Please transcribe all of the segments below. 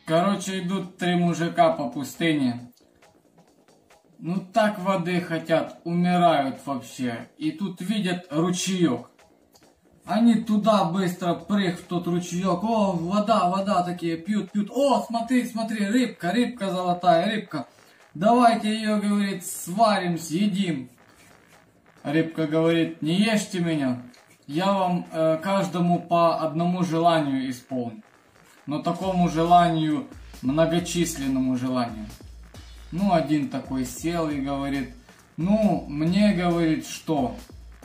Короче, идут три мужика по пустыне. Ну так воды хотят, умирают вообще. И тут видят ручеек. Они туда быстро прыг в тот ручеек. О, вода, вода, такие пьют, пьют. О, смотри, смотри, рыбка, рыбка золотая, рыбка. Давайте ее, говорит, сварим, съедим. Рыбка говорит, не ешьте меня. Я вам каждому по одному желанию исполню. Но такому желанию, многочисленному желанию. Ну, один такой сел и говорит, ну, мне, говорит, что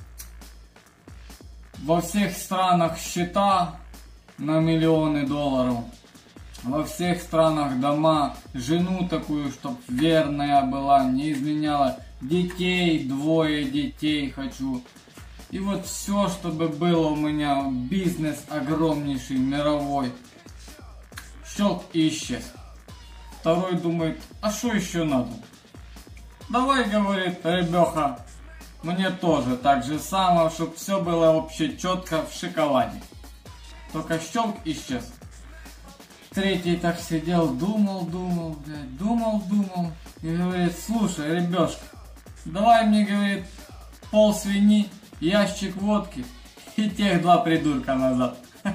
во всех странах счета на миллионы долларов, во всех странах дома, жену такую, чтоб верная была, не изменяла, детей, 2 детей хочу. И вот все, чтобы было у меня, бизнес огромнейший, мировой. Щелк и исчез. Второй думает, а что еще надо? Давай, говорит, ребеха, мне тоже так же самое, чтобы все было вообще четко в шоколаде. Только щелк исчез. Третий так сидел, думал, блядь, думал. И говорит, слушай, ребешка, давай мне, говорит, пол свиньи, ящик водки и тех 2 придурка назад.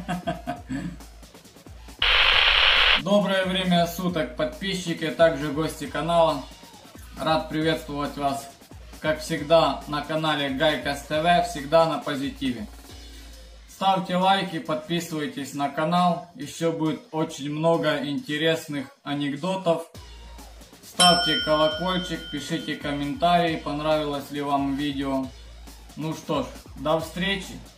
Доброе время суток, подписчики, а также гости канала. Рад приветствовать вас, как всегда, на канале Гайкас ТВ, всегда на позитиве. Ставьте лайки, подписывайтесь на канал, еще будет очень много интересных анекдотов. Ставьте колокольчик, пишите комментарии, понравилось ли вам видео. Ну что ж, до встречи!